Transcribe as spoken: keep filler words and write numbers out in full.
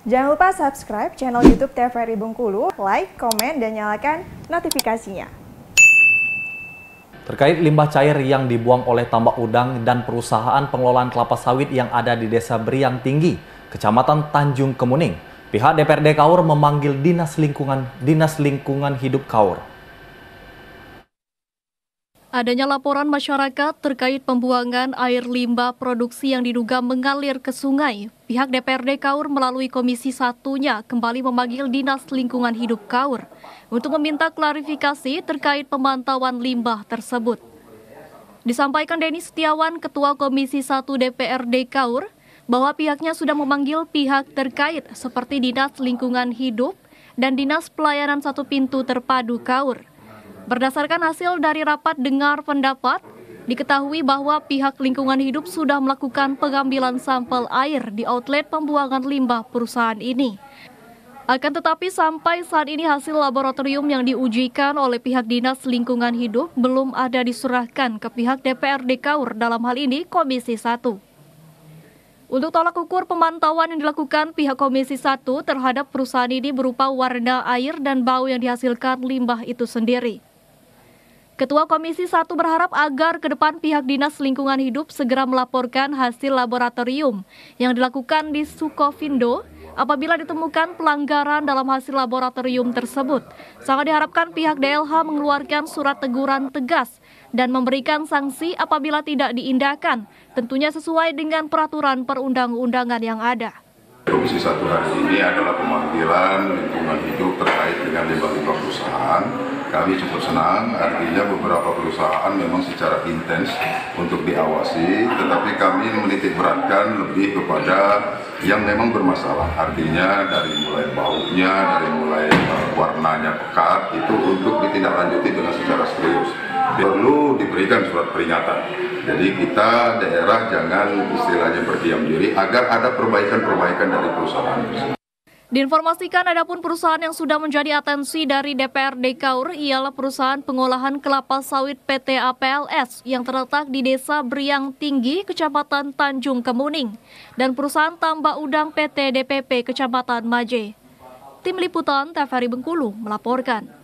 Jangan lupa subscribe channel YouTube T V R I Bengkulu, like, komen, dan nyalakan notifikasinya. Terkait limbah cair yang dibuang oleh tambak udang dan perusahaan pengelolaan kelapa sawit yang ada di Desa Beriang Tinggi, Kecamatan Tanjung Kemuning, pihak D P R D Kaur memanggil Dinas Lingkungan Dinas Lingkungan Hidup Kaur. Adanya laporan masyarakat terkait pembuangan air limbah produksi yang diduga mengalir ke sungai. Pihak D P R D Kaur melalui Komisi Satunya kembali memanggil Dinas Lingkungan Hidup Kaur untuk meminta klarifikasi terkait pemantauan limbah tersebut. Disampaikan Denny Setiawan, Ketua Komisi satu D P R D Kaur, bahwa pihaknya sudah memanggil pihak terkait seperti Dinas Lingkungan Hidup dan Dinas Pelayanan Satu Pintu Terpadu Kaur. Berdasarkan hasil dari rapat dengar pendapat, diketahui bahwa pihak lingkungan hidup sudah melakukan pengambilan sampel air di outlet pembuangan limbah perusahaan ini. Akan tetapi sampai saat ini hasil laboratorium yang diujikan oleh pihak Dinas Lingkungan Hidup belum ada diserahkan ke pihak D P R D Kaur, dalam hal ini Komisi satu. Untuk tolak ukur pemantauan yang dilakukan pihak Komisi satu terhadap perusahaan ini berupa warna air dan bau yang dihasilkan limbah itu sendiri. Ketua Komisi satu berharap agar ke depan pihak Dinas Lingkungan Hidup segera melaporkan hasil laboratorium yang dilakukan di Sukovindo apabila ditemukan pelanggaran dalam hasil laboratorium tersebut. Sangat diharapkan pihak D L H mengeluarkan surat teguran tegas dan memberikan sanksi apabila tidak diindahkan, tentunya sesuai dengan peraturan perundang-undangan yang ada. Komisi satu hari ini adalah pemanggilan lingkungan hidup terkait dengan limbah-limbah perusahaan. Kami cukup senang, artinya beberapa perusahaan memang secara intens untuk diawasi, tetapi kami menitik beratkan lebih kepada yang memang bermasalah. Artinya dari mulai baunya, dari mulai warnanya pekat, itu untuk ditindaklanjuti dengan secara serius. Perlu diberikan surat peringatan. Jadi kita daerah jangan istilahnya berdiam diri agar ada perbaikan-perbaikan dari perusahaan tersebut. Diinformasikan adapun perusahaan yang sudah menjadi atensi dari D P R D Kaur ialah perusahaan pengolahan kelapa sawit P T A P L S yang terletak di Desa Beriang Tinggi, Kecamatan Tanjung Kemuning, dan perusahaan tambak udang P T D P P Kecamatan Maje. Tim Liputan T V R I Bengkulu melaporkan.